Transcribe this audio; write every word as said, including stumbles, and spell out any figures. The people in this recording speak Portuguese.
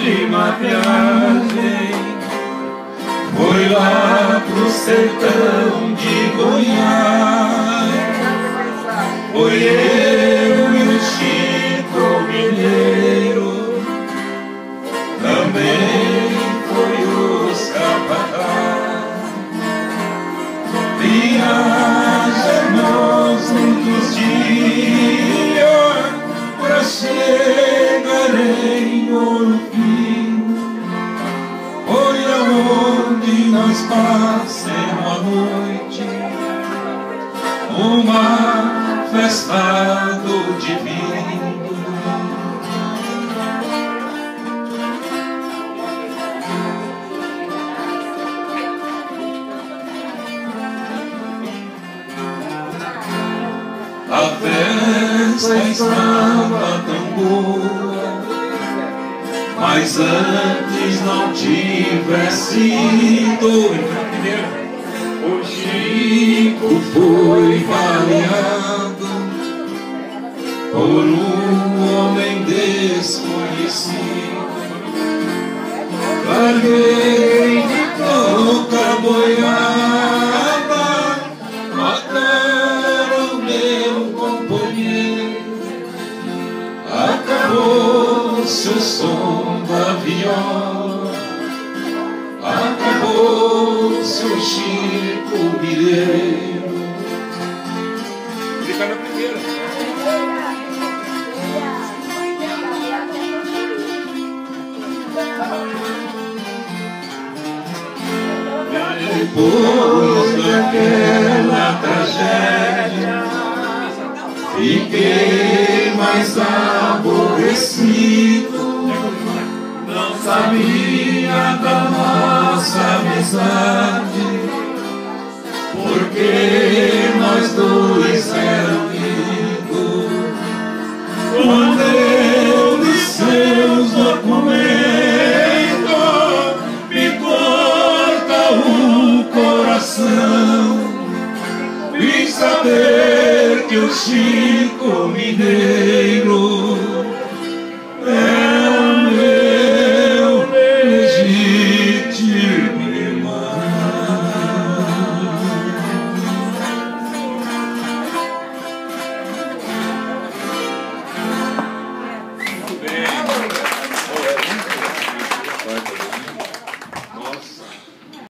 última viagem foi lá pro sertão de Goiás. Foi eu e o Chico Mineiro, também foi os capataz. Viajamos muitos dias pra chegar em Ouro Fino. Foi aonde nós passamos a noite, uma festa do divino. A festa estava tão boa, mas antes não tivesse ido. O Chico foi baleado por um homem desconhecido. Larguei de toca boiada, mataram meu companheiro. Acabou-se o som da viola, acabou-se o Chico Mineiro. Fica na primeira. Depois daquela tragédia, fiquei mais aborrecido. Não sabia da nossa amizade, porque nós dois éramos amigos. Quando eu li seus documentos, me corta o coração. Vim saber que o Chico Mineiro